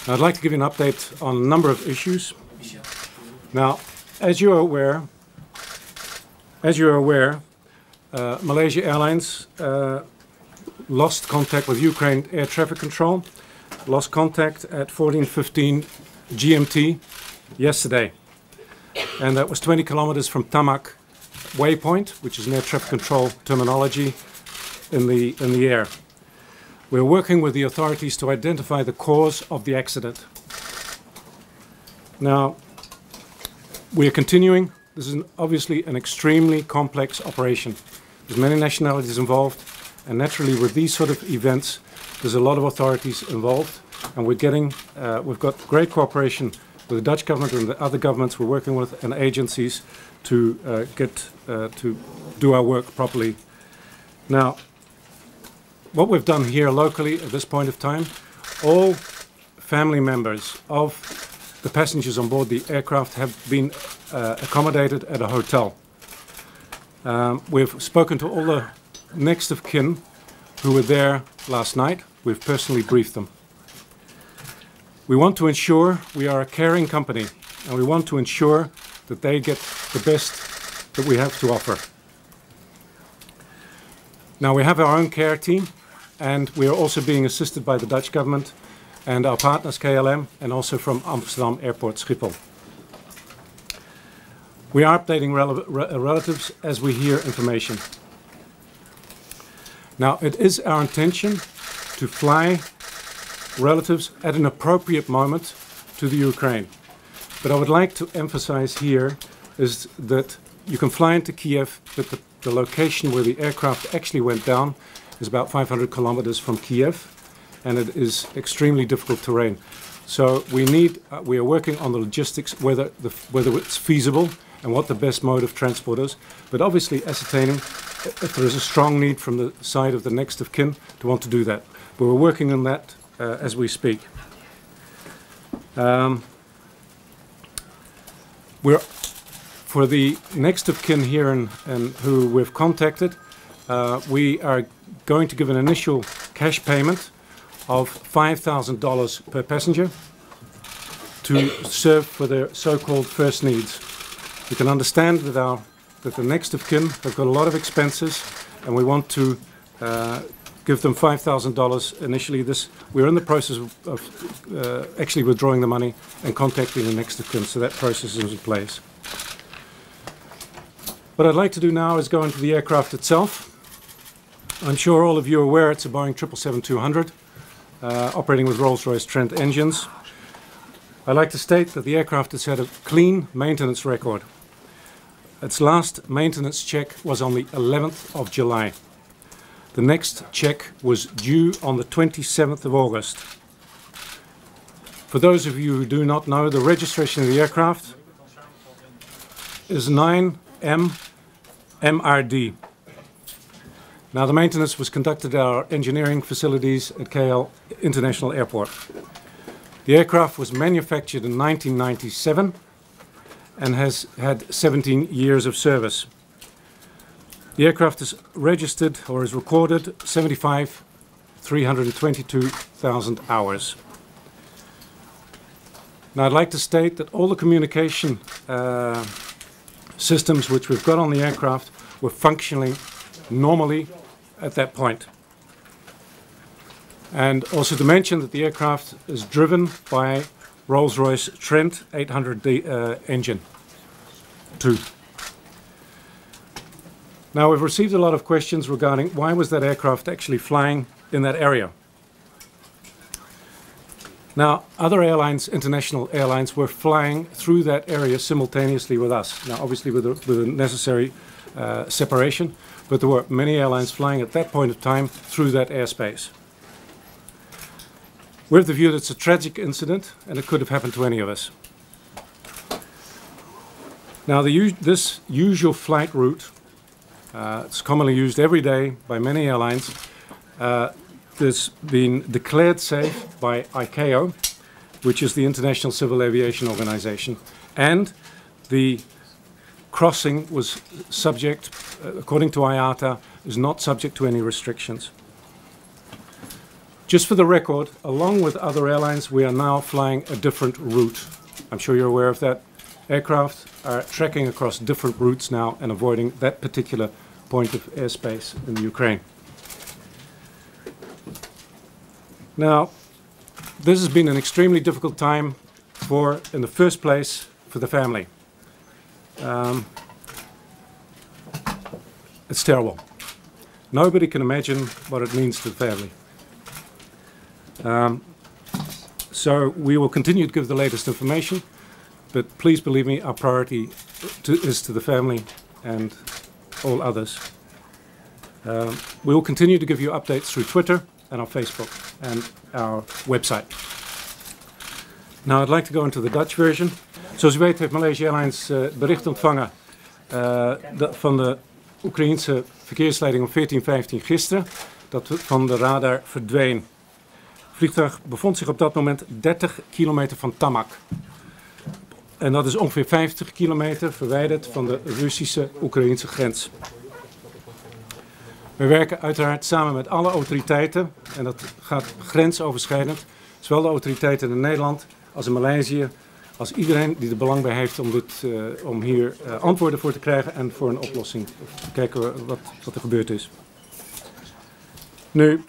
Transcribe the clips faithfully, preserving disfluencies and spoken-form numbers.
I'd like to give you an update on a number of issues. Now, as you are aware, as you are aware, uh, Malaysia Airlines uh, lost contact with Ukraine Air Traffic Control, lost contact at fourteen fifteen G M T yesterday, and that was twenty kilometers from Tamak Waypoint, which is an air traffic control terminology in the in the air. We're working with the authorities to identify the cause of the accident. Now, we are continuing. This is an, obviously an extremely complex operation. There's many nationalities involved, and naturally with these sort of events, there's a lot of authorities involved, and we're getting, uh, we've got great cooperation with the Dutch government and the other governments we're working with and agencies to uh, get, uh, to do our work properly. Now, what we've done here locally at this point of time, all family members of the passengers on board the aircraft have been uh, accommodated at a hotel. Um, we've spoken to all the next of kin who were there last night. We've personally briefed them. We want to ensure we are a caring company, and we want to ensure that they get the best that we have to offer. Now, we have our own care team, and we are also being assisted by the Dutch government and our partners K L M, and also from Amsterdam Airport Schiphol. We are updating rel re relatives as we hear information. Now, it is our intention to fly relatives at an appropriate moment to the Ukraine. But I would like to emphasize here is that you can fly into Kiev, but the, the location where the aircraft actually went down is about five hundred kilometers from Kiev, and it is extremely difficult terrain. So we need, uh, we are working on the logistics, whether, the, whether it's feasible and what the best mode of transport is, but obviously ascertaining if there is a strong need from the side of the next of kin to want to do that. But we're working on that uh, as we speak. Um, we're, for the next of kin here and, and who we've contacted, uh, we are going to give an initial cash payment of five thousand dollars per passenger to serve for their so-called first needs. You can understand that, our, that the next of kin have got a lot of expenses, and we want to uh, give them five thousand dollars initially. This, we're in the process of, of uh, actually withdrawing the money and contacting the next of kin, so that process is in place. What I'd like to do now is go into the aircraft itself. I'm sure all of you are aware it's a Boeing seven seventy-seven two hundred, uh, operating with Rolls-Royce Trent engines. I'd like to state that the aircraft has had a clean maintenance record. Its last maintenance check was on the eleventh of July. The next check was due on the twenty-seventh of August. For those of you who do not know, the registration of the aircraft is nine M M R D. Now, the maintenance was conducted at our engineering facilities at K L International Airport. The aircraft was manufactured in nineteen ninety-seven and has had seventeen years of service. The aircraft is registered or is recorded seventy-five, three hundred twenty-two thousand hours. Now, I'd like to state that all the communication uh, systems which we've got on the aircraft were functioning normally at that point. And also to mention that the aircraft is driven by Rolls-Royce Trent eight hundred D uh, engine two. Now, we've received a lot of questions regarding why was that aircraft actually flying in that area. Now, other airlines, international airlines, were flying through that area simultaneously with us. Now, obviously with the, with the necessary uh, separation, but there were many airlines flying at that point of time through that airspace. We're of the view that it's a tragic incident, and it could have happened to any of us. Now, the, this usual flight route, uh, it's commonly used every day by many airlines. Uh, It's been declared safe by I C A O, which is the International Civil Aviation Organization, and the crossing was subject, according to I A T A, is not subject to any restrictions. Just for the record, along with other airlines, we are now flying a different route. I'm sure you're aware of that. Aircraft are tracking across different routes now and avoiding that particular point of airspace in Ukraine. Now, this has been an extremely difficult time for, in the first place, for the family. Um, it's terrible. Nobody can imagine what it means to the family. Um, so we will continue to give the latest information, but please believe me, our priority to, is to the family and all others. Um, we will continue to give you updates through Twitter and our Facebook and our website. Now I'd like to go into the Dutch version. Zoals u weet heeft Malaysia Airlines uh, bericht ontvangen uh, de, van de Oekraïense verkeersleiding om veertien vijftien gisteren dat van de radar verdween. Het vliegtuig bevond zich op dat moment dertig kilometer van Tamak. En dat is ongeveer vijftig kilometer verwijderd van de Russische-Oekraïnse grens. We werken uiteraard samen met alle autoriteiten en dat gaat grensoverschrijdend. Zowel de autoriteiten in Nederland als in Maleisië, als iedereen die er belang bij heeft om, dit, uh, om hier uh, antwoorden voor te krijgen en voor een oplossing. Kijken we wat, wat er gebeurd is. Nu,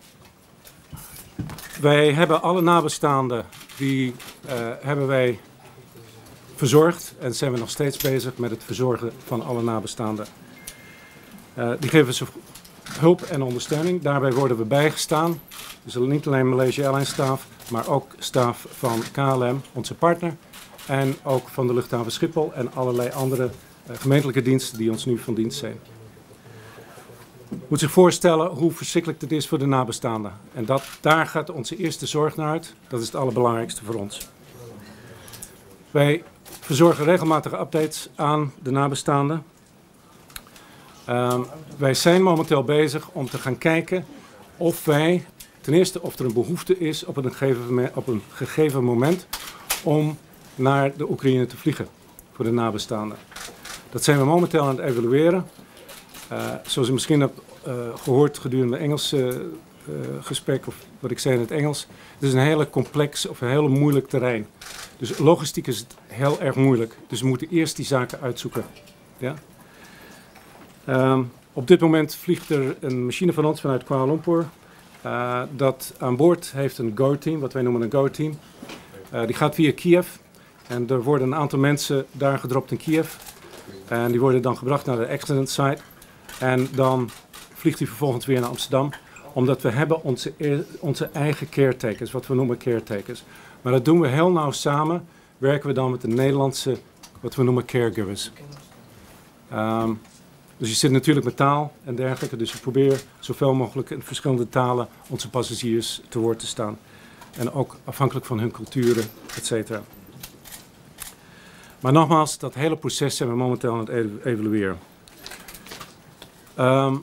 wij hebben alle nabestaanden, die uh, hebben wij verzorgd en zijn we nog steeds bezig met het verzorgen van alle nabestaanden. Uh, die geven ze hulp en ondersteuning. Daarbij worden we bijgestaan. Dus niet alleen Malaysia Airlines staf, maar ook staf van K L M, onze partner. En ook van de luchthaven Schiphol en allerlei andere uh, gemeentelijke diensten die ons nu van dienst zijn. Je moet zich voorstellen hoe verschrikkelijk dit is voor de nabestaanden. En dat, daar gaat onze eerste zorg naar uit. Dat is het allerbelangrijkste voor ons. Wij verzorgen regelmatige updates aan de nabestaanden. Uh, wij zijn momenteel bezig om te gaan kijken of wij, ten eerste of er een behoefte is op een gegeven, op een gegeven moment om naar de Oekraïne te vliegen voor de nabestaanden. Dat zijn we momenteel aan het evalueren. Uh, zoals u misschien hebt uh, gehoord gedurende het Engelse uh, gesprek, of wat ik zei in het Engels. Het is een hele complex of een heel moeilijk terrein. Dus logistiek is het heel erg moeilijk. Dus we moeten eerst die zaken uitzoeken. Ja? Um, op dit moment vliegt er een machine van ons vanuit Kuala Lumpur. Uh, dat aan boord heeft een Go-team, wat wij noemen een Go-team. Uh, die gaat via Kiev. En er worden een aantal mensen daar gedropt in Kiev. En die worden dan gebracht naar de accident site. En dan vliegt hij vervolgens weer naar Amsterdam. Omdat we hebben onze, onze eigen caretakers, wat we noemen caretakers. Maar dat doen we heel nauw samen. Werken we dan met de Nederlandse, wat we noemen caregivers. Um, dus je zit natuurlijk met taal en dergelijke. Dus we proberen zoveel mogelijk in verschillende talen onze passagiers te woord te staan. En ook afhankelijk van hun culturen, et cetera. Maar nogmaals, dat hele proces zijn we momenteel aan het evalueren. Um,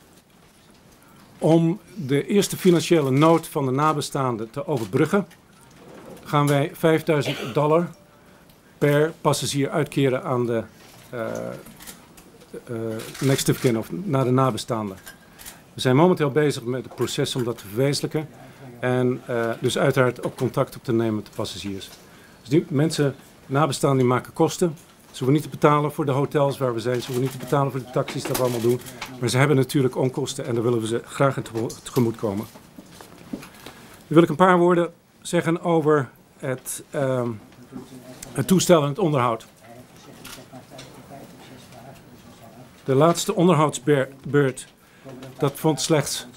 om de eerste financiële nood van de nabestaanden te overbruggen, gaan wij vijfduizend dollar per passagier uitkeren aan de uh, uh, next of kin of naar de nabestaanden. We zijn momenteel bezig met het proces om dat te verwezenlijken en uh, dus uiteraard ook contact op te nemen met de passagiers. Dus die mensen, nabestaanden, die maken kosten. Ze hoeven niet te betalen voor de hotels waar we zijn, ze hoeven niet te betalen voor de taxis dat we allemaal doen. Maar ze hebben natuurlijk onkosten en daar willen we ze graag in tegemoet komen. Nu wil ik een paar woorden zeggen over het, uh, het toestel en het onderhoud. De laatste onderhoudsbeurt, dat vond slechts,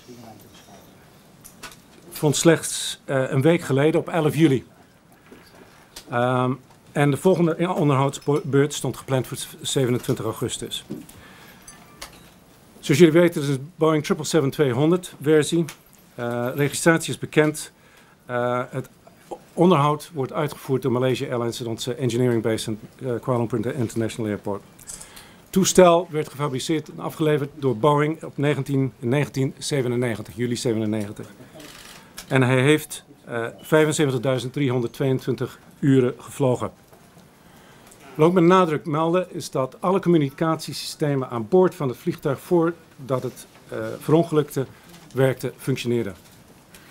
vond slechts uh, een week geleden op elf juli. Um, en de volgende onderhoudsbeurt stond gepland voor zevenentwintig augustus. Zoals jullie weten is het Boeing zeven zeven zeven tweehonderd versie. Uh, registratie is bekend. Uh, het onderhoud wordt uitgevoerd door Malaysia Airlines en onze engineering base in uh, Kuala Lumpur International Airport. Het toestel werd gefabriceerd en afgeleverd door Boeing op negentien, in negentien zevenennegentig, juli zevenennegentig. En hij heeft uh, vijfenzeventigduizend driehonderdtweeëntwintig uren gevlogen. Wat ook met nadruk melden is dat alle communicatiesystemen aan boord van het vliegtuig voordat het uh, verongelukte werkte, functioneerden.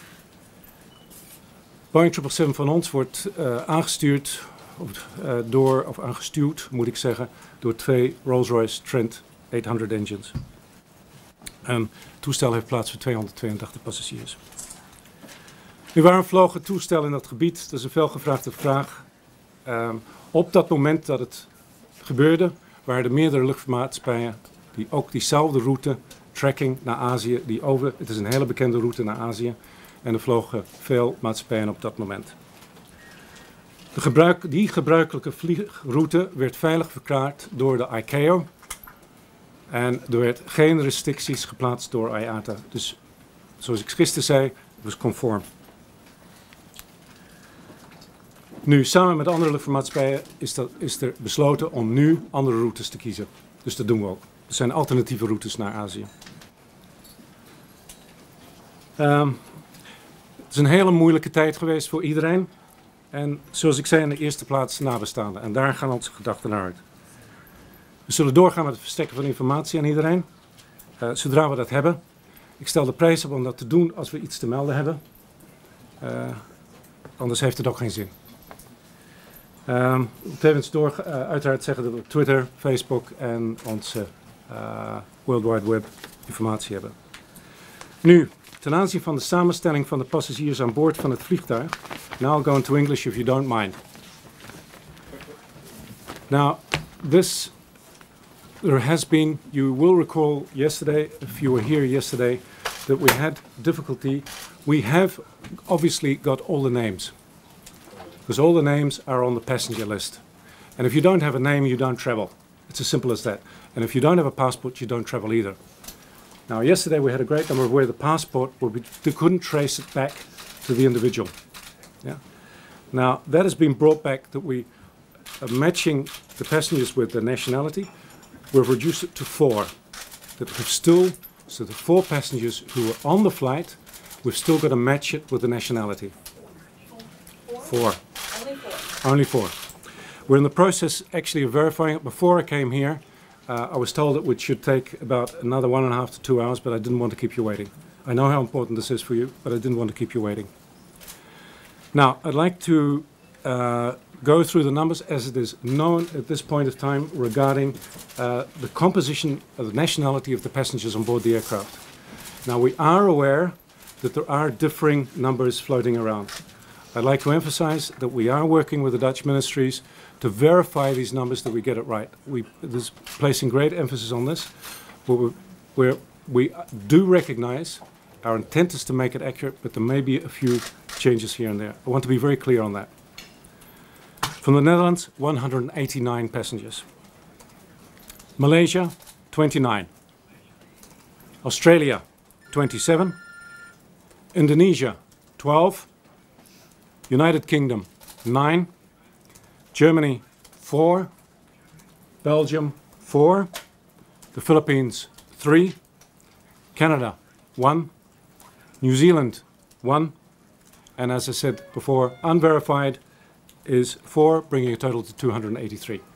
Boeing zeven zeven zeven van ons wordt uh, aangestuurd, of, uh, door, of aangestuurd moet ik zeggen, door twee Rolls-Royce Trent achthonderd engines. Een toestel heeft plaats voor tweehonderdtweeëntachtig passagiers. Nu, waarom vloog het toestel in dat gebied? Dat is een felgevraagde vraag. Um, op dat moment dat het gebeurde, waren er meerdere luchtvaartmaatschappijen die ook diezelfde route, tracking naar Azië, die over, het is een hele bekende route naar Azië, en er vlogen veel maatschappijen op dat moment. De gebruik, die gebruikelijke vliegroute werd veilig verklaard door de I C A O en er werd geen restricties geplaatst door I A T A. Dus zoals ik gisteren zei, het was conform. Nu, samen met andere luchtvaartmaatschappijen is, dat, is er besloten om nu andere routes te kiezen. Dus dat doen we ook. Er zijn alternatieve routes naar Azië. Um, het is een hele moeilijke tijd geweest voor iedereen. En zoals ik zei, in de eerste plaats nabestaanden. En daar gaan onze gedachten naar uit. We zullen doorgaan met het verstrekken van informatie aan iedereen. Uh, zodra we dat hebben. Ik stel de prijs op om dat te doen als we iets te melden hebben. Uh, anders heeft het ook geen zin. Um, tevens door uh, uiteraard zeggen dat we op Twitter, Facebook en onze uh, World Wide Web informatie hebben. Nu, ten aanzien van de samenstelling van de passagiers aan boord van het vliegtuig. Now I'll go into English if you don't mind. Now, this, there has been, you will recall yesterday, if you were here yesterday, that we had difficulty. We have obviously got all the names. Because all the names are on the passenger list. And if you don't have a name, you don't travel. It's as simple as that. And if you don't have a passport, you don't travel either. Now, yesterday we had a great number of where the passport, where we couldn't trace it back to the individual. Yeah. Now, that has been brought back that we are matching the passengers with the nationality. We've reduced it to four. That we've still, so the four passengers who were on the flight, we've still got to match it with the nationality. Four. Only four. Only four. We're in the process actually of verifying it. Before I came here, uh, I was told it should take about another one and a half to two hours, but I didn't want to keep you waiting. I know how important this is for you, but I didn't want to keep you waiting. Now, I'd like to uh, go through the numbers as it is known at this point of time regarding uh, the composition of the nationality of the passengers on board the aircraft. Now, we are aware that there are differing numbers floating around. I'd like to emphasize that we are working with the Dutch ministries to verify these numbers, that we get it right. We are placing great emphasis on this. We're, we're, we do recognize our intent is to make it accurate, but there may be a few changes here and there. I want to be very clear on that. From the Netherlands, one hundred eighty-nine passengers. Malaysia, twenty-nine. Australia, twenty-seven. Indonesia, twelve. United Kingdom, nine. Germany, four. Belgium, four. The Philippines, three. Canada, one. New Zealand, one. And as I said before, unverified is four, bringing a total to two hundred eighty-three.